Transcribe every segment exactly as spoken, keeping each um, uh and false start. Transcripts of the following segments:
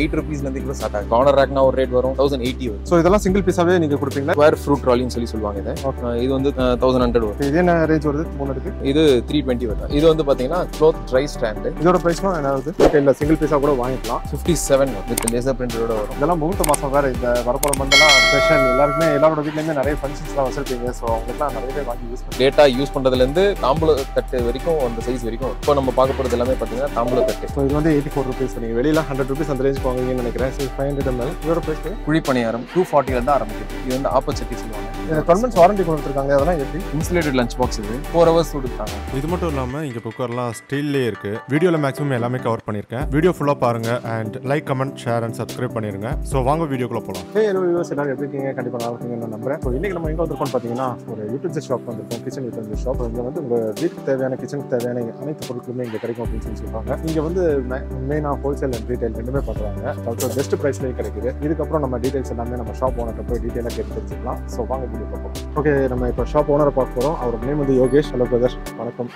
eight rupees ல இருந்து கூட ஸ்டார்ட் ஆகும். கார்னர் ரேக்னா ஒரு ரேட் வரும் one thousand eighty வரும். சோ இதெல்லாம் சிங்கிள் பீஸாவே நீங்க கொடுப்பீங்களா? ஸ்கொயர் ஃப்ரூட் ட்ராலின்னு சொல்லி சொல்லுவாங்க இதை. இது வந்து one thousand one hundred வரும். இது என்ன ரேஞ்ச் வருது? மூணு இருக்கு. இது three twenty வரும். இது வந்து பாத்தீங்கன்னா க்ளாத் ட்ரை ஸ்டாண்ட். இதோட பிரைஸ்னா என்ன ஆகுது? ஓகேல சிங்கிள் பீஸா கூட வாங்கிக்கலாம். fifty-seven வித் லேசர் பிரிண்டரோட வரும். இதெல்லாம் முகூர்த்த மாசம் வேற இந்த வரப்போற மந்தெல்லாம் ஸ்பெஷல் எல்லாருக்குமே எல்லாரோட வீட்லயுமே நிறைய ஃபங்க்ஷன்ஸ்லாம் வச்சிருப்பீங்க. சோ அவங்களுக்குலாம் நிறைய வாங்கி யூஸ் பண்ணி டேட்டா யூஸ் பண்றதுல இருந்து தாம்பூல தட்டு வரைக்கும் அந்த சைஸ் வரைக்கும் இப்போ நம்ம பார்க்க போறது எல்லாமே பாத்தீங்கன்னா தாம்பூல தட்டு. ஸோ இது வந்து eighty-four rupees. நீங்க வெளியில one hundred rupees அந்த ரேஞ்ச் வாங்குவீங்கன்னு நினைக்கிறேன். five hundred milliliters இதோட பிரைஸ் குழிப்பணியாரம் two forty ல இருந்து ஆரம்பிக்குது. இது வந்து ஆப்போசிட்டி சொல்லுவாங்க. இந்த twelve months வாரண்டி கொடுத்துருக்காங்க. அதெல்லாம் எப்படி? இன்சுலேட்டட் லஞ்ச் பாக்ஸ் இது four hours கொடுத்தாங்க. இது மட்டும் இல்லாம இங்க குக்கர்லாம் ஸ்டீல்லே இருக்கு. வீடியோல மேக்ஸிமம் எல்லாமே கவர் பண்ணிருக்கேன். வீடியோ ஃபுல்லா பாருங்க and like comment share and subscribe பண்ணிருங்க. சோ வாங்க வீடியோக்குள்ள போலாம். ஹே ஹலோ வியூவர்ஸ், எல்லாரும் எப்படி இருக்கீங்க? கண்டிப்பா நல்லா இருக்கீங்கன்னு நான் நம்புறேன். ஸோ இன்னைக்கு நம்ம எங்க வந்திருக்கோம்னு பாத்தீங்கன்னா ஒரு யூட்டன்சில் ஷாப் வந்திருக்கோம். Kitchen utensil shop. இங்க வந்து உங்க வீட்டுக்கு தேவையான கிச்சனுக்கு தேவையான அனைத்து பொருட்களுமே இங்க கிடைக்கும் அப்படின்னு சொல்லி சொல்றாங்க. இங்க வந்து மெயினா ஹோல்சேல் அண்ட் ரீட்டைல் ரெண்டுமே பண்றாங்க. அப்புறம் பெஸ்ட் பிரைஸ்லயும் கிடைக்குது. இதுக்கப்புறம் நம்ம டீடைல்ஸ் எல்லாமே நம்ம ஷாப் ஓனர்கிட்ட போய் டீடைலா கேட்டு தெரிஞ்சுக்கலாம். ஸோ வாங்க வீடியோ பார்ப்போம். ஓகே, நம்ம இப்போ ஷாப் ஓனரை பார்க்க போறோம். அவரோட நேம் வந்து யோகேஷ். ஹலோ பிரதர், வணக்கம்.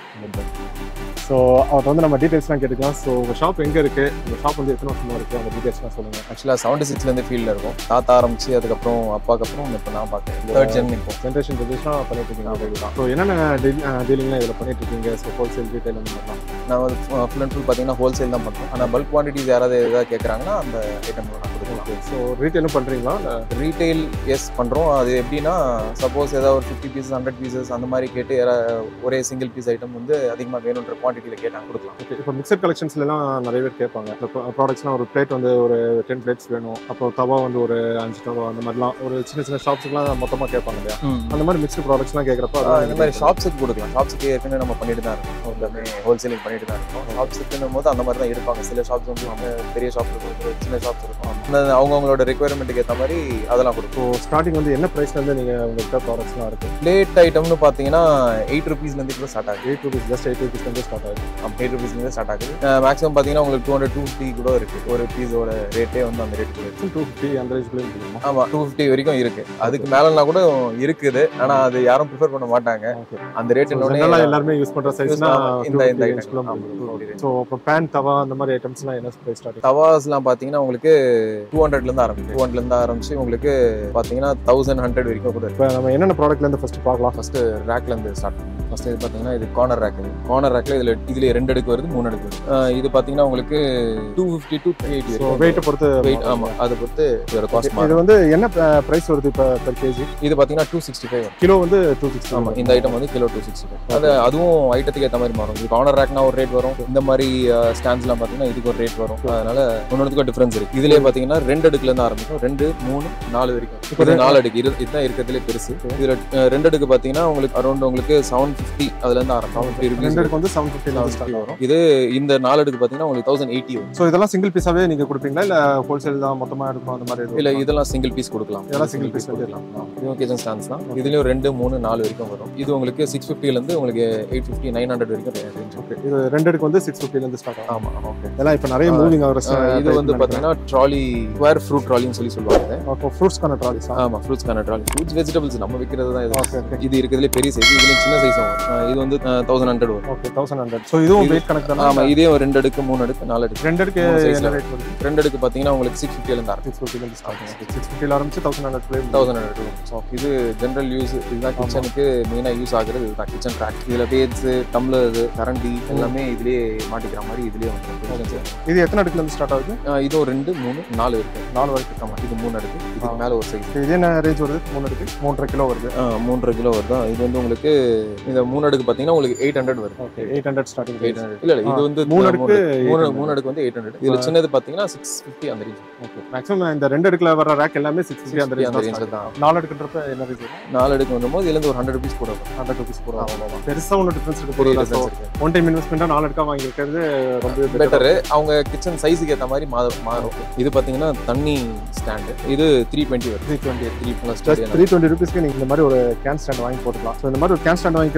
ஸோ அவர்கிட்ட வந்து நம்ம டீடைல்ஸ்லாம் கேட்டுக்கலாம். ஸோ உங்கள் ஷாப் எங்கே இருக்குது? உங்கள் ஷாப் வந்து எத்தனை வருஷமாக இருக்குது? அந்த டீடைல்ஸ்லாம் சொல்லுங்கள். ஆக்சுவலாக செவன்டி சிக்ஸ்லேருந்து ஃபீல்டில் இருக்கும். தாத்தா ஆரம்பிச்சு அதுக்கப்புறம் அப்பாக்கு அப்புறம் இப்போ நான் பார்க்குறேன். தேர்ட் ஜென் இப்போ ஜென்ரேஷன் ஜென்ரேஷனாக பண்ணிட்டு இருக்கீங்க. அப்படி தான். ஸோ என்னென்ன டீலிங்லாம் இதில் பண்ணிட்டு இருக்கீங்க? ஸோ ஹோல்சேல் ரீட்டைல் அந்த மாதிரிலாம். நான் வந்து ஃபுல் அண்ட் ஃபுல் பார்த்தீங்கன்னா ஹோல்சேல் தான் பண்ணுறோம். ஆனால் பல்க் குவான்டிட்டிஸ் யாராவது எதாவது கேட்குறாங்கன்னா அந்த ஐட்டம் நான் கொடுக்கலாம். ஸோ ரீட்டைலும் பண்ணுறீங்களா? ரீட்டைல் எஸ் பண்ணுறோம். அது எப்படின்னா சப்போஸ் ஏதாவது ஒரு ஃபிஃப்டி பீசஸ் ஹண்ட்ரட் பீசஸ் அந்த மாதிரி கேட்டு ஒரே சிங்கிள் பீஸ் ஐட்டம் வந்து அதிகமாக வேணுன்ற குவான்டிட்டியில் கேட்டால் கொடுக்கலாம். ஓகே, இப்போ மிக்சர் கலெக்ஷன்ஸ்லாம் நிறைய பேர் கேட்பாங்க. இப்போ ப்ராடக்ட்ஸ்லாம் ஒரு பிளேட் வந்து ஒரு டென் பிளேட்ஸ் வேணும், அப்புறம் தவா வந்து ஒரு அஞ்சு தவா, அந்த மாதிரிலாம் ஒரு சின்ன சின்ன ஷாப்ஸுக்குலாம் மொத்தமாக கேட்பாங்க இல்லையா? அந்த மாதிரி மிக்சர் ப்ராடக்ட்ஸ்லாம் கேட்குறப்ப இந்த மாதிரி ஷாப்ஸுக்கு கொடுக்கலாம். ஷாப்ஸுக்கு ஏற்கனவே நம்ம பண்ணிட்டு தான் இருக்கோம். எல்லாமே ஹோல்சேலிங் பண்ணிட்டு தான் இருக்கோம். ஷாப்ஸுக்குன்னும் போது அந்த மாதிரி தான் எடுப்பாங்க. சில ஷாப்ஸ் வந்து பெரிய ஷாப்ஸ் இருக்கும், சின்ன ஷாப்ஸ் இருக்கும். அவங்கவுங்களோட ரெக்குயர்மெண்ட்டுக்கு ஏற்ற மாதிரி அதெல்லாம் கொடுக்கும். ஸ்டார்டிங் வந்து என்ன ப்ரைஸ்லேருந்து நீங்கள் உங்கள்கிட்ட ப்ராடக்ட்ஸ்லாம் இருக்குது? பிளேட் ஐட்டம்னு பார்த்தீங்கன்னா எயிட் ருபீஸ்லேருந்து கூட ஸ்டார்ட் ஆகுது. எயிட் ருபீஸ் ஜஸ்ட் எயிட் ருபீஸ்லேருந்து ஸ்டார்ட் ஆகுது. எயிட் ருபீஸ் ஸ்டார்ட் ஆகுது. மேக்ஸிமம் பார்த்தீங்கன்னா உங்களுக்கு டூ ஹண்ட்ரட் டூ ஃபிஃப்டி கூட இருக்கு. ஒரு பீஸோட ரேட்டே வந்து அந்த ரேட் கூட இருக்கு. டூ ஃபிஃப்டி அந்த ரேஞ்சுக்குள்ளே இருக்குமா? ஆமாம், டூ ஃபிஃப்டி வரைக்கும் இருக்கு. அதுக்கு மேலனா கூட இருக்குது. ஆனால் அது யாரும் ப்ரிஃபர் பண்ண மாட்டாங்க. அந்த ரேட் என்னோட எல்லாருமே யூஸ் பண்ற சைஸ்னா இந்த இந்த ஐட்டம். சோ அப்ப பேன் தவா அந்த மாதிரி ஐட்டம்ஸ்லாம் என்ன பிரைஸ் ஸ்டார்ட்? தவாஸ்லாம் பார்த்தீங்கன்னா உங்களுக்கு டூ ஹண்ட்ரட்ல இருந்து ஆரம்பிக்கும். டூ ஹண்ட்ரட்ல இருந்து ஆரம்பிச்சு உங்களுக்கு பார்த்தீங்கன்னா தௌசண்ட் ஹண்ட்ரட் வரைக்கும் கூட. இப்போ நம்ம என்னென்ன ப்ராடக்ட்ல இருந்து ஃபர்ஸ்ட் பார்க்கலாம். ஃபர்ஸ்ட் ரேக்ல இருந்து ஸ்டார்ட் பண்ணுவோம். ஃபர்ஸ்ட் இது பார்த்தீங்கன்னா இது கார்னர் ரேக். கார்னர் ரேக்ல இதுல இதுல ரெண்டு அடுக்கு வருது, மூணு அடுக்கு வருது. இது பார்த்தீங்கன்னா உங்களுக்கு two fifty to three eighty வரைக்கும். வெயிட் பொறுத்து வெயிட். ஆமா, அதை பொறுத்து இதோட காஸ்ட் மாறும். இது வந்து என்ன பிரைஸ் வருது இப்போ பெர் கேஜி? இது பார்த்தீங்கன்னா டூ சிக்ஸ்டி ஃபைவ் கிலோ வந்து டூ சிக்ஸ்டி. ஆமா, இந்த ஐட்டம் வந்து கிலோ டூ சிக்ஸ்டி ஃபைவ். அது அதுவும் ஐட்டத்துக்கு ஏற்ற மாதிரி மாறும். கார்னர் ரேக்னா ஒரு ரேட் வரும். இந்த மாதிரி ஸ்டாண்ட்ஸ்லாம் பார்த்தீங்கன்னா இதுக்கு ஒரு ரேட் வரும். அதனால ஒன்னொன்றுக்கும் டிஃபரன்ஸ் இருக்கு. இதுலேயே பார்த்தீங்கன்னா ரெண்டு அடுக்குல இருந்து ஆரம்பிக்கும். ரெண்டு மூணு நாலு வரைக்கும். இப்போ நாலு அடுக்கு இது இதுதான் இருக்கிறதுலே பெருசு. இதுல ரெண்டு அடுக்கு பார்த்தீங்கன்னா உங்களுக்கு அரௌண்ட் உங்களுக்கு செவன் ஃபிஃப்டி அதுல இருந்து ஆரம்பிக்கும். ரெண்டு அடுக்கு வந்து செவன் ஃபிஃப்டி வரும். இது இந்த நாலு அடுக்கு பார்த்தீங்கன்னா உங்களுக்கு தௌசண்ட் எயிட்டி வரும். ஸோ இதெல்லாம் சிங்கிள் பீஸாவே நீங்க கொடுப்பீங்களா இல்ல ஹோல்சேல் தான் மொத்தமா இருக்கும் அந்த மாதிரி? இல்ல, இதெல்லாம் சிங்கிள் பீஸ் கொடுக்கலாம். இதெல்லாம் சிங்கிள் பீஸ் கொடுக்கலாம். இதுவும் கிச்சன் ஸ்டாண்ட்ஸ் தான். இதுலயும் ரெண்டு மூணு நாலு வரைக்கும் வரும். இது உங்களுக்கு சிக்ஸ் ஃபிஃப்டில இருந்து உங்களுக்கு எயிட் ஃபிஃப்டி நைன் ஹண்ட்ரட் வரைக்கும் ரேஞ்ச். ஓகே, இது ரெண்டு அடுக்கு வந்து சிக்ஸ் ஃபிஃப்டில இருந்து ஸ்டார்ட் ஆகும். ஆமா, ஓகே. இதெல்லாம் இப்போ நிறைய மூவிங் ஆகிற. இது வந்து பாத்தீங்கன்னா ட்ராலி, ஸ்கொயர் ஃப்ரூட் ட்ராலின்னு சொல்லி சொல்லுவாங்க. அப்போ ஃப்ரூட்ஸ்க்கான ட்ராலிஸ். ஆமா, ஃப்ரூட்ஸ்க்கான ட்ராலி. ஃப்ரூட்ஸ் வெஜிடபிள்ஸ் நம்ம விற்கிறது தான் இது. இது இருக்கிறதுலே பெரிய சைஸ். இதுல சின்ன சைஸ் வரும். இது வந்து தௌசண்ட் ஹண்ட்ரட் வரும். Okay, thousand hundred. ஸோ இதுவும் வெயிட் கணக்கு தான். ஆமா, இதே ரெண்டு அடுக்கு மூணு அடுக்கு நாலு அடுக்கு. ரெண்டு அடுக்கு என்ன ரேட் வருது? ரெண்டு அடுக்கு பாத்தீங்கன்னா உங்களுக்கு சிக்ஸ் ஃபிஃப்டில இருந்து சிக்ஸ் ஃபிஃப்டில இருந்து ஸ்டார்ட் ஆகும். சிக்ஸ் ஃபிஃப்டில ஆரம்பிச்சு தௌசண்ட் ஹண்ட்ரட் தௌசண்ட் ஹண்ட்ரட் வரும். ஸோ இது ஜென்ரல் யூஸ். இதுதான் கிச்சனுக்கு மெயினா யூஸ் ஆகுறது. இதுதான் கிச்சன் ட்ராக். இதுல பேட்ஸ், டம்ளர், கரண்டி எல்லாமே இதுலயே மாட்டிக்கிற மாதிரி இதுலயே வந்து. இது எத்தனை அடுக்குல இருந்து ஸ்டார்ட் ஆகுது? இதுவும் ரெண்டு மூணு நாலு இருக்கு. நாலு வரைக்கும். ஆமா, இது மூணு அடுக்கு. இதுக்கு மேல ஒரு சைஸ். இது என்ன ரேஞ்ச் வருது? மூணு அடுக்கு மூன்றரை கிலோ வருது. மூன்றரை கிலோ வருது. இது வந்து உங்களுக்கு இந்த மூணு அடுக்கு பாத்தீங்கன்னா உங்களுக்கு எயிட் ஹண்ட்ரட் வருது. Okay, eight hundred starting. Eight hundred இல்ல, இது வந்து மூணு அடுக்கு மூணு மூணு அடுக்கு வந்து எயிட் ஹண்ட்ரட். இதுல சின்னது பாத்தீங்கன்னா சிக்ஸ் ஃபிஃப்டி அந்த ரேஞ்ச். ஓகே, மேக்ஸிமம் இந்த ரெண்டு அடுக்குல வர ரேக் எல்லாமே சிக்ஸ் ஃபிஃப்டி அந்த ரேஞ்ச் தான். நாலு அடுக்குன்றப்ப என்ன ரேஞ்ச்? நாலு அடுக்கு வரும்போது இதுல இருந்து ஒரு ஹண்ட்ரட் ருபீஸ் கூட வரும். ஹண்ட்ரட் ருபீஸ் கூட வரும். பெருசா ஒன்றும் டிஃபரன்ஸ் இருக்கு. ஒன் டைம் இன்வெஸ்ட்மெண்டா நாலு அடுக்கா வாங்கி இருக்கிறது ரொம்ப பெட்டர். அவங்க கிச்சன் சைஸுக்கு ஏற்ற மாதிரி மாறும். இது பாத்தீங்கன்னா தண்ணி ஸ்டாண்ட். இது த்ரீ டுவெண்ட்டி வரும். Three twenty three plus three twenty ருபீஸ்க்கு நீங்க இந்த மாதிரி ஒரு கேன் ஸ்டாண்ட் வாங்கி போட்டுக்கலாம். ஸோ இந்த மாதிரி ஒரு கேன் ஸ்டாண்ட் வாங்கிக்கிறது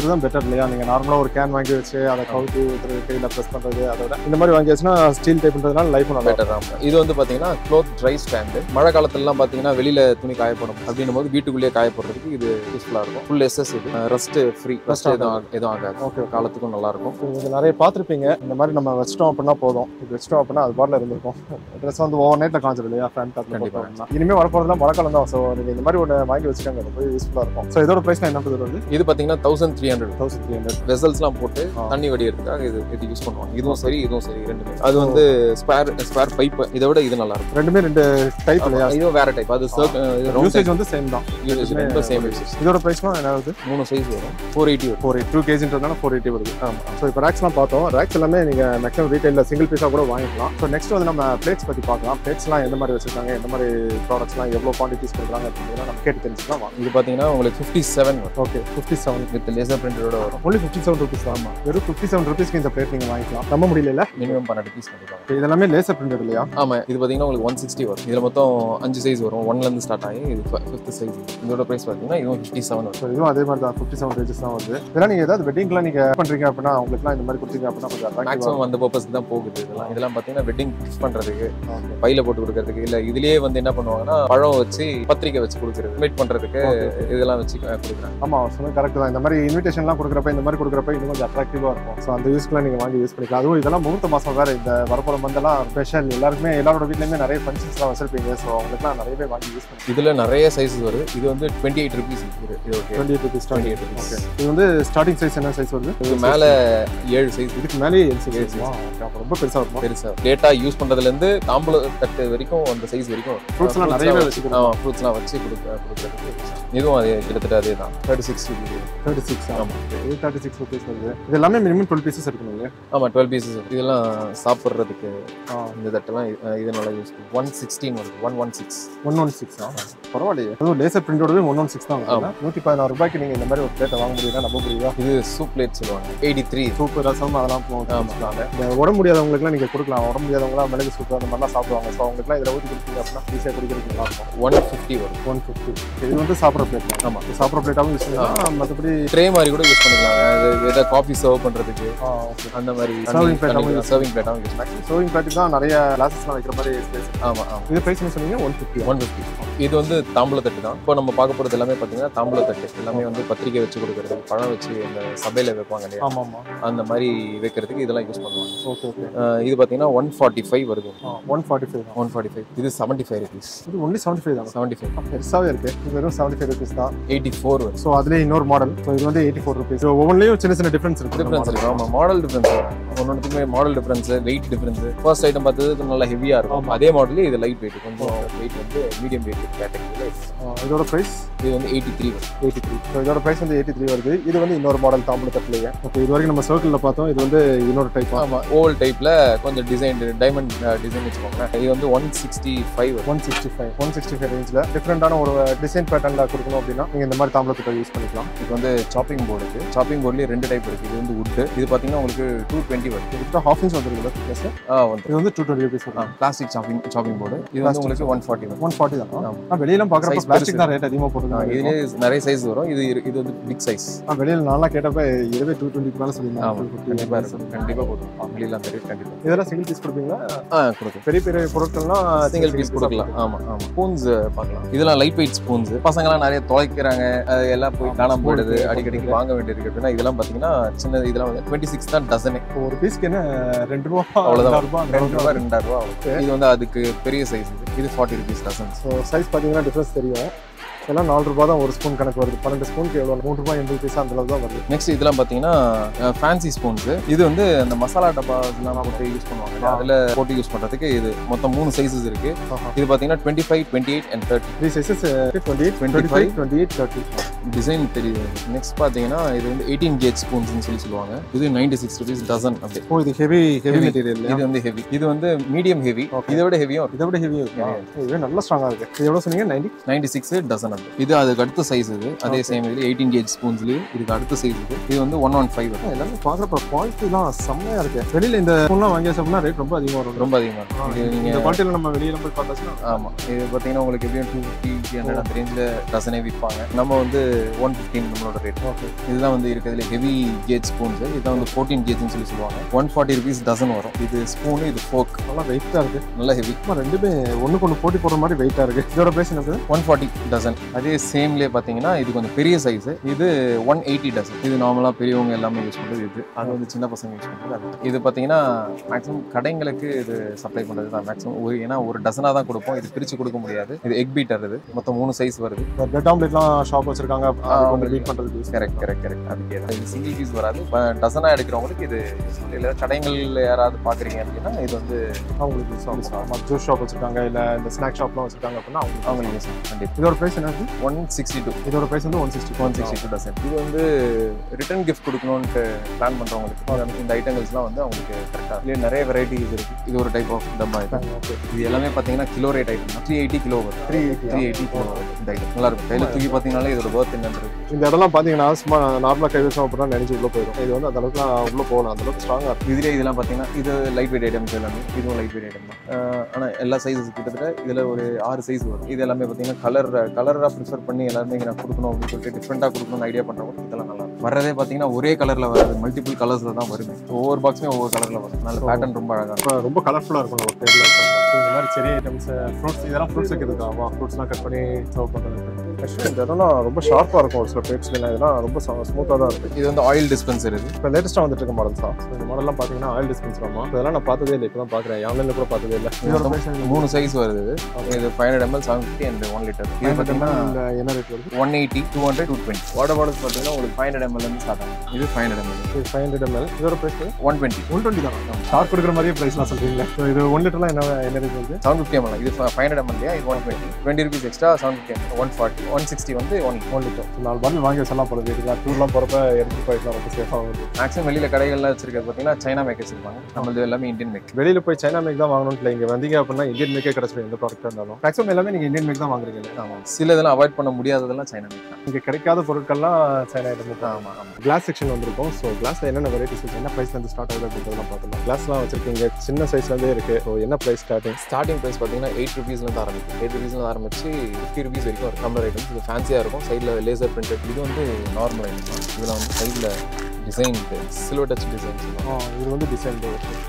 அதுதான் பெட்டர் இல்லையா? நீங்க நார்மலா ஒரு கேன் வாங்கி வச்சு அதை கவுத்தி கையில ப்ரெஸ் பண்றது அதோட இந்த மாதிரி வாங்கி வச்சுன்னா ஸ்டீல் டைப்ன்றதுனால லைஃப் நல்லா பெட்டர். ஆமாம். இது வந்து பாத்தீங்கன்னா க்ளோத் ட்ரை ஸ்டாண்டு. மழை காலத்துலலாம் பாத்தீங்கன்னா வெளியில துணி காயப்படும் அப்படின்னும் போது வீட்டுக்குள்ளேயே காயப்படுறதுக்கு இது யூஸ்ஃபுல்லா இருக்கும். ஃபுல் எஸ்எஸ் இது ரஸ்ட் ஃப்ரீ, ரஸ்ட் எதுவும் எதுவும் ஆகாது. ஓகே, காலத்துக்கும் நல்லா இருக்கும். நீங்க நிறைய பார்த்துருப்பீங்க இந்த மாதிரி நம்ம வச்சிட்டோம் அப்படின்னா போதும். இது வச்சிட்டோம் அப்படின்னா அது பாட்டில் இருந்திருக்கும். ட்ரெஸ் வந்து ஓவர் நைட்ல காஞ்சிடும் இல்லையா? ஃபேன் காத்துல கண்டிப்பா. இனிமே வரப்போறதுலாம் மழை காலம் தான். ஸோ நீங்க இந்த மாதிரி ஒன்று வாங்கி வச்சுக்காங்க, ரொம்ப யூஸ்ஃபுல்லா இருக்கும். ஸோ இதோட பிரைஸ் என்ன வந்து இது பாத்தீங்கன்னா thousand three hundred thousand three hundred வெசல்ஸ்லாம் போட்டு தண்ணி வடிகிறதுக்காக இது இது யூஸ் பண்ணுவாங்க. இதுவும் சரி இதுவும் சரி ரெண்டுமே. அது வந்து ஸ்பேர் ஸ்பேர் பைப். இதை விட இது நல்லா இருக்கும். ரெண்டுமே ரெண்டு டைப் இல்லையா? இதுவும் வேற டைப். அது யூசேஜ் வந்து சேம் தான். யூசேஜ் ரொம்ப சேம் யூசேஜ். இதோட பிரைஸ்லாம் என்ன ஆகுது? மூணு சைஸ் வரும். Four eighty four eight two கேஜின்றதுனால ஃபோர் எயிட்டி வருது. ஆமாம். ஸோ இப்போ ரேக்ஸ்லாம் பார்த்தோம். ரேக்ஸ் எல்லாமே நீங்கள் மேக்ஸிமம் ரீட்டைலில் சிங்கிள் பீஸாக கூட வாங்கிக்கலாம். ஸோ நெக்ஸ்ட் வந்து நம்ம பிளேட்ஸ் பற்றி பார்க்கலாம். பிளேட்ஸ்லாம் எந்த மாதிரி வச்சிருக்காங்க, எந்த மாதிரி ப்ராடக்ட்ஸ்லாம் எவ்வளோ குவான்டிட்டிஸ் கொடுக்குறாங்க அப்படிங்கிறத நம்ம கேட்டு தெரிஞ்சுக்கலாம். இது பார்த்தீங்கன்னா உங்களுக்கு ஃபிஃப்டி செவன் வரும். Okay, fifty seven with laser பிரிண்டரோட வரும். ஒன்லி ஃபிஃப்டி செவன் ருபீஸ் தான். ஆமாம், வெறும் ஃபிஃப்டி செவன் ருபீஸ்க்கு இந்த பிளேட் நீங்கள் வாங்கிக்கலாம். நம்ப முடியல. மினிமம் பன்னெண்டு பீஸ் கண்டிப்பாக. இதெல்லாமே லேசர் பிரிண்டட் இல்லையா? ஆமாம். இது பார்த்தீங்கன்னா உங்களுக்கு ஒன் சிக்ஸ்டி வரும். இதில் மொத்தம் அஞ்சு சைஸ் வரும். ஒன்லேருந்து ஸ்டார்ட் ஆகி இது ஃபிஃப்த் சைஸ். இதோட ப்ரைஸ் பார்த்தீங்கன்னா இதுவும் ஃபிஃப்டி செவன் வரும். ஸோ இதுவும் அதே மாதிரி தான் ஃபிஃப்டி செவன் ரேஞ்சஸ் தான் வருது. இதெல்லாம் நீங்கள் ஏதாவது வெட்டிங்லாம் நீங்கள் பண்ணுறீங்க அப்படின்னா உங்களுக்குலாம் இந்த மாதிரி கொடுத்தீங்க அப்படின்னா கொஞ்சம் மேக்ஸிமம் அந்த பர்பஸ்க்கு தான் போகுது. இதெல்லாம் இதெல்லாம் பார்த்தீங்கன்னா வெட்டிங் கிஃப்ட் பண்ணுறதுக்கு, பையில போட்டு கொடுக்கறதுக்கு, இல்லை இதுலேயே வந்து என்ன பண்ணுவாங்கன்னா பழம் வச்சு பத்திரிக்கை வச்சு கொடுக்குறது, இன்வைட் பண்ணுறதுக்கு இதெல்லாம் வச்சு கொடுக்குறாங்க. ஆமாம், சொன்ன கரெக்ட் தான். இந்த மாதிரி இன்விடேஷன்லாம் கொடுக்குறப்ப இந்த மாதிரி கொடுக்குறப்ப இன்னும் கொஞ்சம் அட்ராக்டிவாக இருக்கும். ஸோ அந்த யூஸ்க்குலாம் நீங்கள் வாங்கி யூஸ் பண்ணிக்கலாம். அதுவும் இதெல்லாம் முகூர்த்த மாதம் வேறு. இந்த வரப்போகிற மந்தெல்லாம் ஸ்பெஷல். எல்லாருக்குமே எல்லாரோட வீட்லையுமே நிறைய ஃபங்க்ஷன்ஸ்லாம் வச்சிருப்பீங்க. ஸோ அவங்களுக்குலாம் நிறையவே வாங்கி யூஸ் பண்ணி. இதில் நிறைய சைஸஸ் வருது. இது வந்து டுவெண்ட்டி எயிட் ருபீஸ் இருக்குது. Twenty eight rupees twenty eight rupees okay. இது வந்து ஸ்டார்டிங் சைஸ் என்ன சைஸ் வருது? இது மேலே ஏழு சைஸ். இதுக்கு மேலே ஏழு சைஸ். ரொம்ப பெருசாக இருக்கும். பெருசாக டேட்டா யூஸ் பண்ணுறதுலேருந்து தாம்பூல தட்டு வரைக்கும் அந்த சைஸ் வரைக்கும் ஃப்ரூட்ஸ்லாம் நிறையவே வச்சுக்கலாம். ஃப்ரூட்ஸ்லாம் வச்சு கொடுக்க கொடுக்குறதுக்கு இதுவும் அதே கிட்டத்தட்ட அதே தான். தேர்ட்டி சிக்ஸ் தேர்ட்டி சிக்ஸ் ஆமாம். இது தேர்ட்டி சிக்ஸ் ருபீஸ் வருது. இது எல்லாமே மினிமம் டுவெல் பீசஸ் இருக்கணுங்க. ஆமாம், டுவெல் பீசஸ். இதெல்லாம் சாப்பிட்றதுக்கு இந்த தட்டெல்லாம் இது நல்லா யூஸ் பண்ணும். ஒன் சிக்ஸ்டீன் வருது. One one six one one six பரவாயில்லையே. அதுவும் லேசர் பிரிண்டோடவே ஒன் ஒன் சிக்ஸ் தான். நூற்றி பதினாறு ரூபாய்க்கு நீங்கள் இந்த மாதிரி ஒரு பிளேட்டை வாங்க முடியுதா? நம்ப முடியுதா? இது சூப் பிளேட் சொல்லுவாங்க. எயிட்டி த்ரீ சூப்பு ரசம் அதெல்லாம் போவாங்க. இந்த உடம்பு முடியாதவங்களுக்குலாம் நீங்கள் கொடுக்கலாம். உடம்பு முடியாதவங்களாம் மிளகு சூப்பு அந்த மாதிரிலாம் சாப்பிடுவாங்க. ஸோ அவங்களுக்குலாம் இதில் ஊற்றி கொடுத்தீங்க அப்படின்னா ஈஸியாக குடிக்கிறதுக்கு நல்லா இருக்கும். ஒன் ஃபிஃப்டி வரும். ஒன் ஃபிஃப்டி இது வந்து சாப்பிட்ற பிளேட். ஆமாம், சாப்பிட்ற பிளேட்டாகவும் யூஸ் பண்ணிக்கலாம். மற்றபடி ட்ரே மாதிரி கூட யூஸ் பண்ணிக்கலாம். ஏதாவது காஃபி சர்வ் பண்ணுறதுக்கு அந்த மாதிரி சர்விங் பிளேட்டாகவும் சர்விங் பிளேட்டாகவும் யூஸ் பண்ணலாம். சர்விங் பிளேட்டுக்கு தான் நிறைய கிளாஸஸ்லாம் வைக்கிற மாதிரி ஸ்பேஸ். ஆமாம் ஆமாம். இது ப்ரைஸ் என்ன சொன்னீங்க? ஒன் ஃபிஃப்டி ஒன் ஃபிஃப்டி இது வந்து தாம்பூல தட்டு தான். இப்போ நம்ம பார்க்க போகிறது எல்லாமே பார்த்தீங்கன்னா தாம்பூல தட்டு. எல்லாமே வந்து பத்திரிக்கை வச்சு கொடுக்குறது, பழம் வச்சு இந்த சபையில் வைப்பாங்க இல்லையா? ஆமாம் ஆமாம். அந்த மாதிரி வைக்கிறதுக்கு இதெல்லாம் யூஸ் பண்ணுவாங்க. Okay okay. இது பார்த்தீங்கன்னா ஒன் ஃபார்ட்டி ஃபைவ் வருது. One forty five one forty five இது செவன்ட்டி ஃபைவ் ருபீஸ். இது ஒன்லி செவன்ட்டி ஃபைவ் தான். செவன்ட்டி ஃபைவ் பெருசாகவே இருக்குது. இது வெறும் செவன்ட்டி ஃபைவ் ருபீஸ் தான். எயிட்டி ஃபோர் வரும். ஸோ அதுலேயே இன்னொரு மாடல். ஸோ இது வந்து எயிட்டி ஃபோர் ருபீஸ். ஒவ்வொன்றிலையும் சின்ன சின்ன டிஃப்ரென்ஸ் இருக்குது. டிஃப்ரென்ஸ் இருக்குது. ஆமாம், மாடல் டிஃப்ரென்ஸ். ஒன்னொன்றுக்குமே model difference, weight difference. First item பார்த்தது நல்லா ஹெவியாக இருக்கும். அதே மாடலே இது லைட் வெயிட், கொஞ்சம் வெயிட் வந்து மீடியம் வெயிட் கேட்டகரியில். இதோட ப்ரைஸ் இது வந்து எயிட்டி த்ரீ வரும். எயிட்டி த்ரீ ஸோ இதோட ப்ரைஸ் வந்து எயிட்டி த்ரீ வருது. இது வந்து இன்னொரு மாடல் தாம்பூல தட்டுலையே. ஓகே, இது வரைக்கும் நம்ம சர்க்கிளில் பார்த்தோம். இது வந்து இன்னொரு டைப். ஆமாம், ஓவல் டைப்பில் கொஞ்சம் டிசைன் டைமண்ட் டிசைன் வச்சுக்கோங்க. இது வந்து one sixty five one sixty five one sixty five ரேஞ்சில் டிஃப்ரெண்டான ஒரு டிசைன் பேட்டர்னில் கொடுக்கணும் அப்படின்னா நீங்கள் இந்த மாதிரி தாம்பூல தட்டை யூஸ் பண்ணிக்கலாம். இது வந்து சாப்பிங் போர்டு இருக்குது. சாப்பிங் போர்ட்லேயே ரெண்டு டைப் இருக்குது. இது வந்து வுட்டு. இது பார்த்தீங்கன்னா உங்களுக்கு டூ டுவெண்ட்டி வருது. இதுக்கு ஹாஃப் இன்ச் வந்துருக்குல்ல திக்னஸ்? ஆ வந்து இது வந்து டூ டுவெண்ட்டி ருபீஸ் வரும். Plastic chopping chopping board. இது வந்து உங்களுக்கு ஒன் ஃபார்ட்டி வரும். ஒன் ஃபார்ட்டி தான். ஆ வெளியெல்லாம் பார்க்குறப்ப பிளாஸ்டிக் தான் ரேட் அதிகமாக போட்டுருக்காங்க. இதுலேயே நிறைய சைஸ் வரும். இது இது வந்து பிக் சைஸ். ஆ வெளியில் நல்லா கேட்டப்ப இதுவே டூ டுவெண்ட்டி மேலே சொல்லியிருந்தாங்க. கண்டிப்பாக இருக்கும். கண்டிப்பாக போட்டுருக்கோம். வெளியில் அந்த ரேட் கண்டிப்பாக. இதெல்லாம் சிங்கிள் பீஸ் கொடுப்பீங்களா? ஆ கொடுக்கும். பெரிய பெரிய பொருட்கள்லாம் சிங்கிள் பீஸ் கொடுக்கலாம். ஆமாம் ஆமாம். ஸ்பூன்ஸ் பார்க்கலாம். இதெல்லாம் லைட் வெயிட் ஸ்பூன்ஸ். பசங்களாம் நிறைய தொலைக்கிறாங்க, அது எல்லாம் போய் காணாம போயிடுது, அடிக்கடிக்கு வாங்க வேண்டியிருக்கு அப்படின்னா இதெல்லாம் பார்த்தீங்கன்னா சின்ன இதெல்லாம் வந்து டுவெண்ட்டி சிக்ஸ் தான் டசனே. ஒரு பீஸ்க்கு என்ன ரெண்டு ரூபா? அவ்வளோதான், ரெண்டு ரூபா ரெண்டாயிரம் ரூபா. இது வந்து அதுக்கு பெரிய சைஸ். இது forty rupees dozen. So size பார்த்தீங்கன்னா டிஃப்ரென்ஸ் தெரியும். எல்லாம் நாலு ரூபா தான் ஒரு ஸ்பூன் கணக்கு வருது. பன்னெண்டு ஸ்பூனுக்கு எவ்வளோ? மூணு ரூபாய் எண்பது பைசா அந்த அளவு தான் வருது. நெக்ஸ்ட் இதெல்லாம் பார்த்தீங்கன்னா ஃபேன்சி ஸ்பூன்ஸ். இது வந்து அந்த மசாலா டப்பா இதெல்லாம் போட்டு யூஸ் பண்ணுவாங்க. அதில் போட்டு யூஸ் பண்ணுறதுக்கு இது மொத்தம் மூணு சைஸஸ் இருக்கு. இது பார்த்தீங்கன்னா twenty five twenty eight and thirty three sizes. Twenty eight twenty five twenty eight thirty design தெரியுது. நெக்ஸ்ட் பார்த்தீங்கன்னா இது வந்து எயிட்டீன் கேஜ் ஸ்பூன்ஸ்னு சொல்லி சொல்லுவாங்க. இது நைன்டி சிக்ஸ் ருபீஸ் டசன். அப்படி. ஓ இது ஹெவி ஹெவி மெட்டீரியல். இது வந்து ஹெவி. இது வந்து மீடியம் ஹெவி. இதை விட ஹெவியும் இதை விட ஹெவியும் இருக்கு. இதுவே நல்லா ஸ்ட்ராங்காக இருக்கு. இது எவ்வளோ சொன்னீங்க? Ninety ninety six dozen. அப்படி. இது அதுக்கு அடுத்த சைஸ். இது அதே சேம் இது எயிட்டீன் கேஜ் ஸ்பூன்ஸ்லயே இதுக்கு அடுத்த சைஸ். இது இது வந்து ஒன் ஒன் ஃபைவ். எல்லாமே பார்க்குறப்ப குவாலிட்டிலாம் செம்மையாக இருக்கு. வெளியில் இந்த ஸ்பூன்லாம் வாங்கி வச்சோம்னா ரேட் ரொம்ப அதிகமாக வரும். ரொம்ப அதிகமாக இருக்கும். இது நீங்கள் இந்த குவாலிட்டியில் நம்ம வெளியில் போய் பார்த்தாச்சுன்னா ஆமாம். இது பார்த்தீங்கன்னா உங்களுக்கு எப்படியும் டூ ஃபிஃப்டி த்ரீ ஹண்ட்ரட் அந்த ரேஞ்சில் டசனே விற்பாங்க. நம்ம வந்து ஒன் ஃபிஃப்டீன் நம்மளோட ரேட். ஓகே. இதுதான் வந்து இருக்கிறதுல ஹெவி கேஜ் ஸ்பூன்ஸ். இதுதான் வந்து ஃபோர்டீன் கேஜ்னு சொல்லி சொல்லுவாங்க. ஒன் ஃபார்ட்டி ருபீஸ் டசன் வரும். இது ஸ்பூனு, இது ஃபோக். நல்லா வெயிட்டாக இருக்குது, நல்லா ஹெவி. ரெண்டுமே ஒன்றுக்கு ஒன்று போட்டி போடுற மாதிரி வெயிட்டாக இருக்குது. இதோட ப்ரைஸ் என்ன? One forty dozen. அதே சேம்லேயே பார்த்தீங்கன்னா இது கொஞ்சம் பெரிய சைஸு, இது ஒன் எயிட்டி டசன். இது நார்மலாக பெரியவங்க எல்லாமே யூஸ் பண்ணுறது. இது அது வந்து சின்ன பசங்க யூஸ் பண்ணுறது. அது இது பார்த்தீங்கன்னா மேக்ஸிமம் கடைங்களுக்கு இது சப்ளை பண்ணுறது தான் மேக்ஸிமம். ஒரு ஏன்னா ஒரு டசனாக தான் கொடுப்போம், இது பிரித்து கொடுக்க முடியாது. இது எக் பீட்டர். இது மொத்தம் மூணு சைஸ் வருது. பிரெட் ஆம்லெட்லாம் ஷாப் வச்சிருக்காங்க, பீட் பண்ணுறது. கரெக்ட் கரெக்ட் கரெக்ட் அதுக்கே தான். இது சிங்கிள் பீஸ் வராது. டசனாக எடுக்கிறவங்களுக்கு இது இல்லை. கடைகளில் யாராவது பார்க்குறீங்க அப்படின்னா இது வந்து அவங்களுக்கு ஜூஸ் ஷாப் வச்சிருக்காங்க, இல்லை இந்த ஸ்நாக் ஷாப்லாம் வச்சிருக்காங்க அப்படின்னா அவங்க அவங்களுக்கு யூஸ் கண்டிப்பாக. இதோட ப்ரைஸ் என்ன? One sixty two. இதோட ப்ரைஸ் வந்து one sixty one sixty two dozen. இது வந்து ரிட்டர்ன் கிஃப்ட் கொடுக்கணும்னு பிளான் பண்ணுறவங்களுக்கு இந்த ஐட்டங்கள்ஸ்லாம் வந்து அவங்களுக்கு கரெக்டாக. இதுலேயே நிறைய வெரைட்டிஸ் இருக்குது. இது ஒரு டைப் ஆஃப் டப்பா. ஓகே. இது எல்லாமே பார்த்தீங்கன்னா கிலோ ரேட் ஐட்டம் தான். த்ரீ எயிட்டி கிலோ வரும். Three eighty three eighty kilo வரும். இந்த ஐட்டம் நல்லா இருக்கும். கையில் தூக்கி பார்த்தீங்கன்னாலே இதோட ஒர்த் என்னன்றது. இந்த இடம்லாம் பார்த்தீங்கன்னா சும்மா நார்மலாக கை வச்சோம் அப்படின்னா நினைச்சு உள்ள போயிடும். இது வந்து அந்த அளவுக்கு உள்ள போகலாம், அந்த அளவுக்கு ஸ்ட்ராங்காக இருக்கும். இதுலேயே இதெல்லாம் பார்த்தீங்கன்னா இது லைட் வெயிட் ஐட்டம்ஸ் எல்லாமே. இதுவும் லைட் வெயிட் ஐட்டம் தான். ஆனால் எல்லா சைஸஸ் கிட்டத்தட்ட இதில் ஒரு ஆறு சைஸ் வரும். இது எல்லாமே பார்த்தீங்கன்னா கலர் கலராக ப்ரிஃபர் பண்ணி எல்லாருமே நான் கொடுக்கணும் அப்படின்னு சொல்லிட்டு டிஃப்ரெண்ட்டாக கொடுக்கணும்னு ஐடியா பண்ணுறவங்க இதெல்லாம் நல்லா வரதே பார்த்தீங்கன்னா ஒரே கலரில் வராது, மல்டிபிள் கலர்ஸில் தான் வருது. ஒவ்வொரு பாக்ஸுமே ஒவ்வொரு கலரில் வரும். நல்ல பேட்டர்ன் ரொம்ப அழகாக இருக்கும், ரொம்ப கலர்ஃபுல்லாக இருக்கும். ஒரு டேபிள் இந்த மாதிரி செரி ஐட்டம்ஸ், ஃப்ரூட்ஸ், இதெல்லாம் ஃப்ரூட்ஸ் வைக்கிறதுக்காக ஃப்ரூட்ஸ்லாம் கட் பண்ணி சர்வ் பண்ணுறது. ஆக்சுவலி இந்த இடம்லாம் ரொம்ப ஷார்ப்பாக இருக்கும். ஒரு சில பிளேட்ஸ்லாம் இதெல்லாம் ரொம்ப ஸ்மூத்தாக தான் இருக்குது. இது வந்து ஆயில் டிஸ்பென்சர். இது இப்போ லேட்டஸ்ட்டாக வந்துட்டு இருக்க மாடல்ஸ் தான். இந்த மாடல்லாம் பார்த்தீங்கன்னா ஆயில் டிஸ்பென்சர். ஆமாம், இதெல்லாம் நான் பார்த்ததே இல்லை, இப்போ தான் பார்க்குறேன். ஆன்லைனில் கூட பார்த்ததே இல்லை. மூணு சைஸ் வருது. இது five hundred ML, seven fifty and one litre. இது பார்த்தீங்கன்னா என்ன ரேட் வருது? One eighty two hundred two twenty. Water bottles பார்த்தீங்கன்னா உங்களுக்கு ஃபைவ் ஹண்ட்ரட் எம்எல் வந்து ஸ்டார்ட் ஆகும். இது ஃபைவ் ஹண்ட்ரட் எம்எல். இது ஃபைவ் ஹண்ட்ரட் எம்எல். இதோட price one twenty one twenty தான். ஷார்ட் கொடுக்குற மாதிரியே ப்ரைஸ்லாம் சொல்கிறீங்களா? இது ஒன் லிட்டர்லாம் என்ன என்ன ரேட் வந்து? Seven fifty ML. இது ஃபைவ் ஹண்ட்ரட் எம்எல் இல்லையா? இது one twenty twenty rupees extra. Seven fifty ML one forty one sixty வந்து ஒன் ஒன் லிட்டர். நாலு பாட்டில் வாங்கி வச்சலாம் போல வீட்டுக்கு. டூர்லாம் போகிறப்ப எடுத்து போயிடலாம், ரொம்ப சேஃபாக வருது. மேக்ஸிமம் வெளியில் கடைகள்லாம் வச்சிருக்கிறது பார்த்தீங்கன்னா சைனா மேக் வச்சிருப்பாங்க. நம்மளது எல்லாமே இந்தியன் மேக். வெளியில் போய் சைனா மேக் தான் வாங்கணும்னு இல்லை, இங்கே வந்தீங்க அப்படின்னா இந்தியன் மேக்கே கிடச்சிடும். எந்த ப்ராடக்டாக இருந்தாலும் மேக்ஸிமம் எல்லாமே நீங்கள் இந்தியன் மேக் தான் வாங்குறீங்க. ஆமாம், சில இதெல்லாம் அவாய்ட் பண்ண முடியாததெல்லாம் சைனா மேக் தான். இங்கே கிடைக்காத பொருட்கள்லாம் சைனா ஐட்டம் தான். ஆமாம் ஆமாம். கிளாஸ் செக்ஷன் வந்திருக்கும். ஸோ கிளாஸில் என்னென்ன வெரைட்டிஸ் இருக்குது, என்ன ப்ரைஸ்லேருந்து ஸ்டார்ட் ஆகுது அப்படின்றதெல்லாம் பார்த்துக்கலாம். கிளாஸ்லாம் வச்சிருக்கீங்க, சின்ன சைஸ்லேருந்தே இருக்குது. ஸோ என்ன ப்ரைஸ் ஸ்டார்டிங்? ஸ்டார்டிங் ப்ரைஸ் பார்த்தீங்கன்னா எயிட் ருபீஸ்லேருந்து ஆரம்பிக்கும். எயிட் ருபீஸ்லேருந்து ஆரம்பிச்சு ஃபிஃப்டி ருபீஸ் வரைக்கும் ஒரு டம்ளர் ஐட்டம்ஸ். இது ஃபேன்சியாக இருக்கும். சைடில் லேசர் பிரிண்டட். இது வந்து நார்மல் ஐட்டம் தான். இதில் வந்து சைடில் டிசைன் சில்வர் டச் டிசைன் சொல்லுவாங்க. இது வந்து டிசைன்.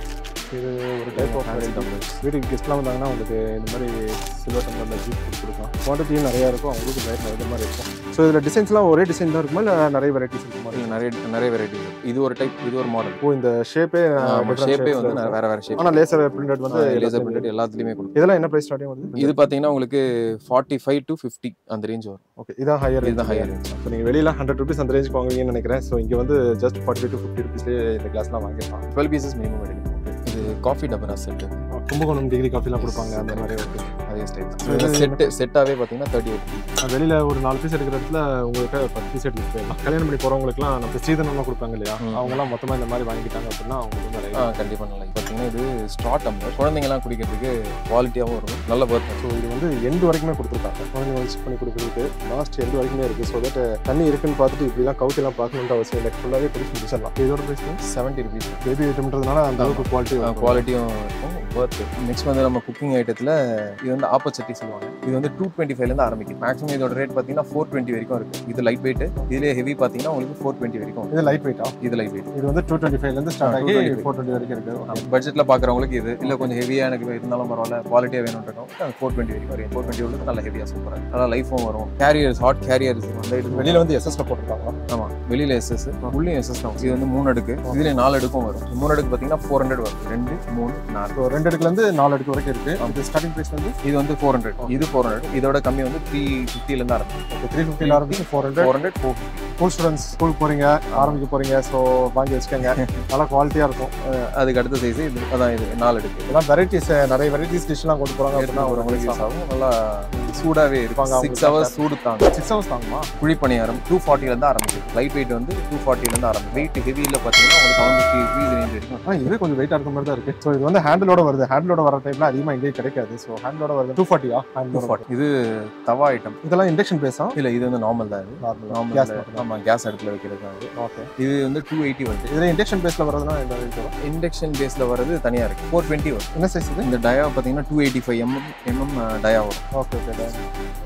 இது ஒரு டைப் ஆஃப் ஃபேன்சி டம்ளர்ஸ். வீட்டுக்கு கெஸ்ட்லாம் வந்தாங்கன்னா உங்களுக்கு இந்த மாதிரி சில்வர் டம்ளரில் ஜூஸ் கொடுத்து கொடுக்கலாம். குவான்டிட்டியும் நிறையா இருக்கும், அவங்களுக்கு ரேட் நிறைய மாதிரி இருக்கும். ஸோ இதில் டிசைன்ஸ்லாம் ஒரே டிசைன் தான் இருக்குமா, இல்லை நிறைய வெரைட்டிஸ் இருக்குமா? இல்லை, நிறைய நிறைய வெரைட்டி. இது ஒரு டைப், இது ஒரு மாடல். ஓ, இந்த ஷேப்பே ஷேப்பே வந்து வேற வேற ஷேப். ஆனால் லேசர் பிரிண்டட் வந்து லேசர் பிரிண்டட் எல்லாத்துலேயுமே கொடுக்கும். இதெல்லாம் என்ன ப்ரைஸ் ஸ்டார்டிங் வருது? இது பார்த்தீங்கன்னா உங்களுக்கு ஃபார்ட்டி ஃபைவ் டு ஃபிஃப்டி அந்த ரேஞ்ச் வரும். ஓகே, இதான் ஹையர், இதுதான் ஹையர் ரேஞ்ச். ஸோ நீங்கள் வெளியில் ஹண்ட்ரட் ருபீஸ் அந்த ரேஞ்சுக்கு வாங்குவீங்கன்னு நினைக்கிறேன். ஸோ இங்கே வந்து just forty five to fifty ருபீஸ்லேயே இந்த கிளாஸ்லாம் வாங்கிடலாம். டுவெல் பீசஸ் மினிமம் எடுக்கும். இது காஃபி டபரா செட்டு. கும்பகோணம் டிகிரி காஃபிலாம் கொடுப்பாங்க, அந்த மாதிரி ஒரு அதே ஸ்டைல். செட்டு செட்டாகவே பார்த்தீங்கன்னா தேர்ட்டி எயிட். வெளியில் ஒரு நாலு பீஸ் எடுக்கிற இடத்துல உங்களுக்கு பத்து பீஸ் எடுத்து போயிடலாம். கல்யாணம் பண்ணி போகிறவங்களுக்குலாம் நம்ம சீதனம்லாம் கொடுப்பாங்க இல்லையா, அவங்கலாம் மொத்தமாக இந்த மாதிரி வாங்கிட்டாங்க அப்படின்னா அவங்களுக்கு நிறைய கண்டிப்பாக நல்லா. பார்த்தீங்கன்னா இது ஸ்ட்ரா டம்ளர். குழந்தைங்கலாம் குடிக்கிறதுக்கு குவாலிட்டியாகவும் இருக்கும், நல்ல பர்த். ஸோ இது வந்து எண்டு வரைக்குமே கொடுத்துருக்காங்க. குழந்தைங்க வச்சு பண்ணி கொடுக்குறதுக்கு லாஸ்ட் எண்டு வரைக்குமே இருக்குது. ஸோ தட் தண்ணி இருக்குன்னு பார்த்துட்டு இப்படிலாம் கவுத்திலாம் பார்க்கணுன்ற அவசியம் இல்லை, ஃபுல்லாகவே குடிச்சு முடிச்சிடலாம். இதோட ப்ரைஸ் செவன்ட்டி ருபீஸ். பேபி ஐட்டம்ன்றதுனால அந்த அளவுக்கு குவாலிட்டி குவாலிட்டியும் இருக்கும், பர்த். நெக்ஸ்ட் வந்து நம்ம குக்கிங் ஐட்டத்தில் இது வந்து ஆப்பச்சட்டி சொல்லுவாங்க. இது வந்து டூ டுவெண்ட்டி ஃபைவ்லேருந்து ஆரம்பிக்கும். மேக்ஸிமம் இதோட ரேட் பார்த்தீங்கன்னா ஃபோர் டுவெண்ட்டி வரைக்கும் இருக்குது. இது லைட் வெயிட். இதிலே ஹெவி பார்த்தீங்கன்னா உங்களுக்கு ஃபோர் டுவெண்ட்டி வரைக்கும். இது லைட் வெயிட்டா? இது லைட் வெயிட். இது வந்து டூ டுவெண்ட்டி ஃபைவ்லேருந்து ஸ்டார்ட் ஆகி ஃபோர் டுவெண்ட்டி வரைக்கும் இருக்குது. பட்ஜெட்டில் பார்க்குறவங்களுக்கு இது இல்லை கொஞ்சம் ஹெவியாக எனக்கு இருந்தாலும் பரவாயில்ல, குவாலிட்டியாக வேணும்ன்றோம் ஃபோர் டுவெண்ட்டி வரைக்கும் வரும். ஃபோர் டுவெண்ட்டி வந்து நல்ல ஹெவியாக சூப்பராக நல்லா லைஃபும் வரும். கேரியர்ஸ், ஹாட் கேரியர்ஸ் வந்து வெளியில் வந்து எஸ்எஸ்ல போட்டுருக்காங்க. ஆமாம், வெளியில் எஸ்எஸ், உள்ளே எஸ்எஸ் தான். இது வந்து மூணு அடுக்கு, இதுலேயே நாலு அடுக்கும் வரும். மூணு அடுக்கு பார்த்தீங்கன்னா ஃபோர் ஹண்ட்ரட் வரும். ரெண்டு மூணு நாலு ரெண்டு அடுக்குலேருந்து நாலு அடுக்கு வரைக்கும் இருக்குது. இது ஸ்டார்டிங் ப்ரைஸ் வந்து இது வந்து ஃபோர் ஹண்ட்ரட். இது ஃபோர் ஹண்ட்ரட். இதோட கம்மி வந்து த்ரீ ஃபிஃப்டிலேருந்து ஆரம்பிக்கும். ஓகே, த்ரீ ஃபிஃப்டியில் ஆரம்பிச்சு four hundred four hundred four fifty. School students school போகிறீங்க, ஆரம்பிக்க போகிறீங்க, ஸோ வாங்கி வச்சுக்கோங்க, நல்லா குவாலிட்டியாக இருக்கும். அதுக்கு அடுத்த சைஸ் இது அதான். இது நாலு அடுக்கு. இதெல்லாம் வெரைட்டிஸ், நிறைய வெரைட்டிஸ் டிஷ்லாம் கொண்டு போகிறாங்க அப்படின்னா ஒரு உங்களுக்கு யூஸ் ஆகும். நல்லா சூடாகவே இருப்பாங்க. சிக்ஸ் ஹவர்ஸ் சூடு தாங்க. சிக்ஸ் ஹவர்ஸ் தாங்குமா? குழிப்பணியாரம் டூ ஃபார்ட்டிலேருந்து ஆரம்பிக்கும். லைட் வெயிட் வந்து டூ ஃபார்ட்டிலேருந்து ஆரம்பிக்கும். வெயிட் ஹெவியில் பார்த்தீங்கன்னா உங்களுக்கு செவன் ஃபிஃப்டி ருபீஸ் ரேஞ்ச் வரைக்கும். ஆ, இது கொஞ்சம் வெயிட்டாக இருக்க மாதிரி தான் இருக்குது. ஸோ இது வந்து ஹேண்டிலோட வருது. ஹேண்டிலோட வர டைப்ல அதிகமாக எங்கேயும் கிடைக்காது. ஸோ ஹேண்டிலோட வருது. டூ ஃபார்ட்டியா? Two forty. இது தவா ஐட்டம். இதெல்லாம் இண்டக்ஷன் பேஸா? இல்லை, இது வந்து நார்மல் தான். இது நார்மல் கேஸ். ஆமாம், கேஸ் அடுப்பில் வைக்கிறது. ஓகே, இது வந்து டூ எயிட்டி வருது. இதில் இண்டக்ஷன் பேஸில் வரதுனா இந்த இண்டக்ஷன் பேஸில் வரது தனியாக இருக்குது. ஃபோர் டுவெண்ட்டி வரும். என்ன சைஸ் இது? இந்த டயா பார்த்தீங்கன்னா two eighty five MM MM dia வரும். Okay okay.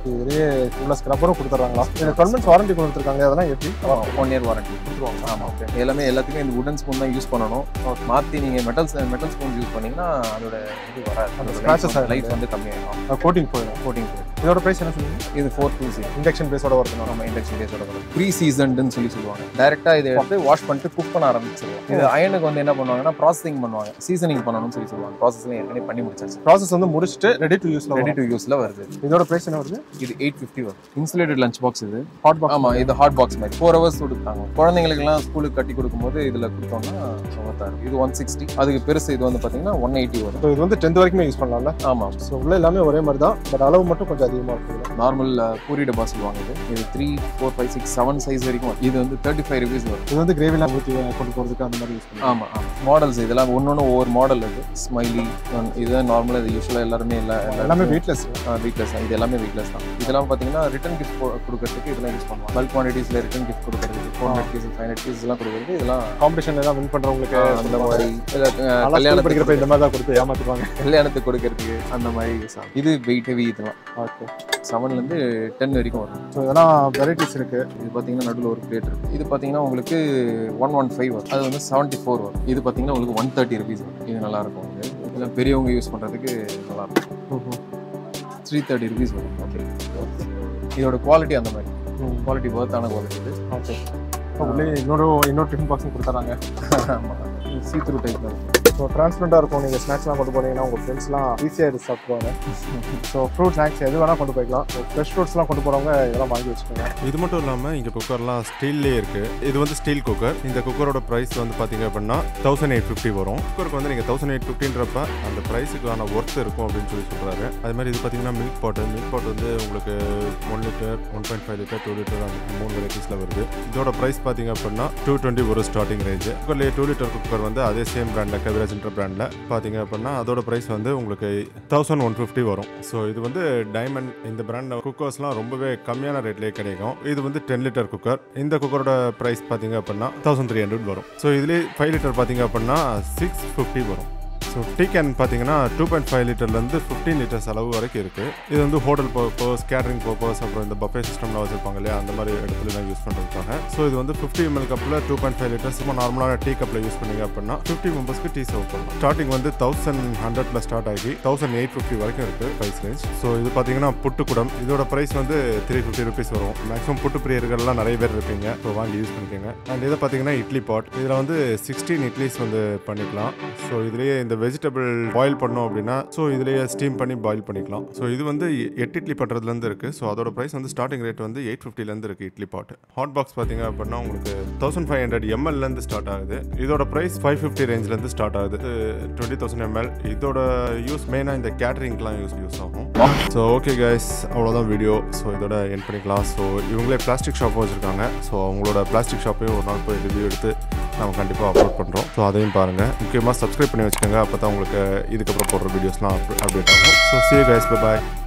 இதுலேயே ஃபுல்லாக ஸ்க்ரப்பரும் கொடுத்துட்றாங்களா? இந்த டுவெல் மந்த்ஸ் வாரண்டி கொடுத்துருக்காங்க, அதெல்லாம் எப்படி? ஒன் இயர் வாரண்டி கொடுத்துருவாங்க. ஆமாம், ஓகே. எல்லாமே எல்லாத்துக்குமே இந்த உடன் ஸ்பூன் தான் யூஸ் பண்ணணும். மாற்றி நீங்கள் மெட்டல்ஸ் மெட்டல் ஸ்பூன் யூஸ் பண்ணிங்கன்னா அதோட இது வராது, அந்த ஸ்க்ராச்சஸ் லைஃப் வந்து கம்மியாகும், கோட்டிங் போயிடும். கோட்டிங் போயிடும். இதோட ப்ரைஸ் என்ன சொல்லுங்க? இது ஃபோர் டூ ஜீரோ இண்டக்ஷன் பேஸோட வரணும். நம்ம இண்டக்ஷன் பேஸோட வரும். ப்ரீ சீசன்டுன்னு சொல்லி சொல்லுவாங்க. டேரெக்டாக இதை எடுத்து வாஷ் பண்ணிட்டு குக் பண்ண ஆரம்பிச்சிருவோம். இது அயனுக்கு வந்து என்ன பண்ணுவாங்கன்னா ப்ராசஸிங் பண்ணுவாங்க, சீசனிங் பண்ணணும்னு சொல்லி சொல்லுவாங்க. ப்ராசஸிங் ஏற்கனவே பண்ணி முடிச்சாச்சு. ப்ராசஸ் வந்து முடிச்சுட்டு ரெடி டு யூஸ்ல ரெடி டு யூஸ்ல வருது. இதோட பிரைஸ் என்ன வருது? இது எயிட் ஃபிஃப்டி வரும். இன்சுலேட்டட் லஞ்ச் பாக்ஸ் இது. Hot box. ஆமா, இது ஹாட் பாக்ஸ் மாதிரி ஃபோர் ஹவர்ஸ் கொடுத்தாங்க. குழந்தைங்களுக்குலாம் ஸ்கூலுக்கு கட்டி கொடுக்கும்போது இதுல கொடுத்தோம்னா சமத்தாரு. இது ஒன் சிக்ஸ்டி. அதுக்கு பெருசு இது வந்து பாத்தீங்கன்னா ஒன் எயிட்டி வரும். இது வந்து டென்த் வரைக்குமே யூஸ் பண்ணலாம்ல? ஆமா. ஸோ உள்ள எல்லாமே ஒரே மாதிரி தான், பட் அளவு மட்டும் கொஞ்சம் அதிகமாக இருக்குது. நார்மல் பூரி டப்பா சொல்லுவாங்க. இது இது three four five six seven size வரைக்கும். இது வந்து தேர்ட்டி ஃபைவ் ருபீஸ் வரும். இது வந்து கிரேவிலாம் ஊற்றி கொண்டு போகிறதுக்கு அந்த மாதிரி யூஸ் பண்ணுவோம். ஆமா ஆமா. மாடல்ஸ் இதெல்லாம் ஒன்னொன்று ஒவ்வொரு மாடல் இது. ஸ்மைலி இதுதான் நார்மலாக, இது யூஸ்வலாக எல்லாருமே இல்லை எல்லாமே வெயிட்லெஸ். வெயிட்லெஸ் தான். இது எல்லாமே வெயிட்லெஸ் தான். இதெல்லாம் பார்த்தீங்கன்னா ரிட்டன் கிஃப்ட் கொடுக்கறதுக்கு இதெல்லாம் யூஸ் பண்ணுவாங்க. பல்க் குவான்டிட்டிஸில் ரிட்டன் கிஃப்ட் கொடுக்கறதுக்கு four hundred piece five hundred piece எல்லாம் கொடுக்குறது. இதெல்லாம் காம்படிஷன் எல்லாம் வின் பண்ணுறவங்களுக்கு அந்த மாதிரி கல்யாணம் படிக்கிறப்ப இந்த மாதிரி தான் கொடுத்து ஏமாற்றுவாங்க. கல்யாணத்துக்கு கொடுக்கறதுக்கு அந்த மாதிரி யூஸ் ஆகும். இது வெயிட் ஹெவி. இதெல்லாம் ஓகே செவன்லேருந்து டென் வரைக்கும் வரும். ஸோ இதெல்லாம் வெரைட்டிஸ் இருக்குது. இது பார்த்தீங்கன்னா நடுவில் ஒரு பிளேட் இருக்குது. இது பார்த்தீங்கன்னா உங்களுக்கு ஒன் ஒன் ஃபைவ் வரும். அது வந்து செவன்ட்டி ஃபோர் வரும். இது பார்த்தீங்கன்னா உங்களுக்கு ஒன் தேர்ட்டி ருபீஸ் வரும். இது நல்லாயிருக்கும். இது இதெல்லாம் பெரியவங்க யூஸ் பண்ணுறதுக்கு நல்லாயிருக்கும். த்ரீ தேர்ட்டி ருபீஸ் வரும். ஓகே. இதோட குவாலிட்டி அந்த மாதிரி குவாலிட்டி ஒர்த்தான குவாலிட்டி இது. ஓகே. உள்ளே இன்னொரு இன்னொரு டிஃபன் பாக்ஸும் கொடுத்துறாங்க. ஆமாம், சீ த்ரூ டைப் தான். ஸோ ட்ரான்ஸ்பரண்டாக இருக்கும். நீங்கள் ஸ்நாக்ஸ்லாம் கொண்டு போனீங்கன்னா உங்கள் ஃப்ரெண்ட்ஸ்லாம் ஈஸியாக எடுத்து சாப்பிடுவாங்க. ஸோ ஃப்ரூட் ஸ்நாக்ஸ் எது வேணால் கொண்டு போய்க்கலாம். ஃப்ரெஷ் ஃப்ரூட்ஸ்லாம் கொண்டு போகிறவங்க இதெல்லாம் வாங்கி வச்சுக்கோங்க. இது மட்டும் இல்லாமல் இங்கே குக்கர்லாம் ஸ்டீல்லே இருக்குது. இது வந்து ஸ்டீல் குக்கர். இந்த குக்கரோட ப்ரைஸ் வந்து பார்த்தீங்க அப்படின்னா தௌசண்ட் எயிட் ஃபிஃப்டி வரும். குக்கருக்கு வந்து நீங்கள் தௌசண்ட் எயிட் ஃபிஃப்டின்றப்ப அந்த ப்ரைஸுக்கான ஒர்த் இருக்கும் அப்படின்னு சொல்லி சொல்கிறாரு. அது மாதிரி இது பார்த்தீங்கன்னா மில்க் பாட்டு. மில்க் பாட் வந்து உங்களுக்கு one litre one point five litre two litre அந்த மூணு வெரைட்டிஸில் வருது. இதோட ப்ரைஸ் பார்த்தீங்க அப்படின்னா டூ டுவெண்ட்டி ஒரு ஸ்டார்டிங் ரேஞ்சு. குக்கர்லேயே டூ லிட்டர் குக்கர் வந்து அதே சேம் பிராண்டில் கவிராஜ் பிராண்டில் பார்த்தீங்க அப்படின்னா அதோட ப்ரைஸ் வந்து உங்களுக்கு தௌசண்ட் ஒன் ஃபிஃப்டி வரும். ஸோ இது வந்து டைமண்ட் இந்த பிராண்ட் குக்கர்ஸ்லாம் ரொம்பவே கம்மியான ரேட்லேயே கிடைக்கும். இது வந்து டென் லிட்டர் குக்கர். இந்த குக்கரோட ப்ரைஸ் பார்த்தீங்க அப்படின்னா தௌசண்ட் த்ரீ ஹண்ட்ரட் வரும். ஸோ இதுலேயே ஃபைவ் லிட்டர் பார்த்தீங்க அப்படின்னா சிக்ஸ் ஃபிஃப்டி வரும். ஸோ டீ கேன் பார்த்தீங்கன்னா டூ பாயிண்ட் ஃபைவ் லிட்டர்லேருந்து ஃபிஃப்டீன் லிட்டர்ஸ் அளவு வரைக்கும் இருக்குது. இது வந்து ஹோட்டல் பர்பஸ், கேட்ரிங் பர்பஸ், அப்புறம் இந்த பஃபே சிஸ்டம்லாம் வச்சுருப்பாங்க இல்லையா, அந்த மாதிரி இடத்துல தான் யூஸ் பண்ணுறதுக்காக. ஸோ இது வந்து ஃபிஃப்டி எம்எல் கப்பில் டூ பாயிண்ட் ஃபைவ் லிட்டர்ஸ் சும்மா நார்மலான டீ கப்பில் யூஸ் பண்ணிங்க அப்படின்னா ஃபிஃப்டி மெம்பர்ஸ்க்கு டீ சர்வ் பண்ணலாம். ஸ்டார்டிங் வந்து தௌசண்ட் ஹண்ட்ரட்ல ஸ்டார்ட் ஆகி தௌசண்ட் எயிட் ஃபிஃப்டி வரைக்கும் இருக்குது ப்ரைஸ் ரேஞ்ச். ஸோ இது பார்த்தீங்கன்னா புட்டுக்குடம். இதோட ப்ரைஸ் வந்து த்ரீ ஃபிஃப்டி ருபீஸ் வரும். மேக்ஸிமம் புட்டு பிரியர்கள்லாம் நிறைய பேர் இருப்பீங்க. ஸோ வாங்கி யூஸ் பண்ணிக்கோங்க. அண்ட் இதை பார்த்தீங்கன்னா இட்லி பாட். இதில் வந்து சிக்ஸ்டீன் இட்லிஸ் வந்து பண்ணிக்கலாம். ஸோ இதுலேயே இந்த வெஜிடபிள் பாயில் பண்ணோம் அப்படின்னா ஸோ இதுலேயே ஸ்டீம் பண்ணி பாயில் பண்ணிக்கலாம். ஸோ இது வந்து எட்டு இட்லி பட்டுறதுலேருந்து இருக்குது. ஸோ அதோட ப்ரைஸ் வந்து ஸ்டார்டிங் ரேட் வந்து எயிட் ஃபிஃப்டிலேருந்து இருக்குது இட்லி பாட். ஹாட் பாக்ஸ் பார்த்தீங்க அப்படின்னா உங்களுக்கு தௌசண்ட் ஃபைவ் ஹண்ட்ரட் எம்எல்லேருந்து ஸ்டார்ட் ஆகுது. இதோட ப்ரைஸ் ஃபைவ் ஃபிஃப்டி ரேஞ்சிலேருந்து ஸ்டார்ட் ஆகுது. Twenty thousand ML. இதோட யூஸ் மெயினாக இந்த கேட்ரிங்லாம் யூஸ் யூஸ் ஆகும். ஸோ ஓகே கைஸ், அவ்வளோதான் வீடியோ. ஸோ இதோட என் பண்ணிக்கலாம். ஸோ இவங்களே பிளாஸ்டிக் ஷாப்பும் வச்சுருக்காங்க. ஸோ அவங்களோட பிளாஸ்டிக் ஷாப்பையும் ஒரு நாள் போய் ரிவ்யூ எடுத்து நம்ம கண்டிப்பாக அப்லோட் பண்ணுறோம். ஸோ அதையும் பாருங்கள். முக்கியமாக சப்ஸ்கிரைப் பண்ணி வச்சுக்கோங்க. அப்போ தான் உங்களுக்கு இதுக்கப்புறம் போடுற வீடியோஸ்லாம் அப்டேட் ஆகும். So see you guys, bye bye.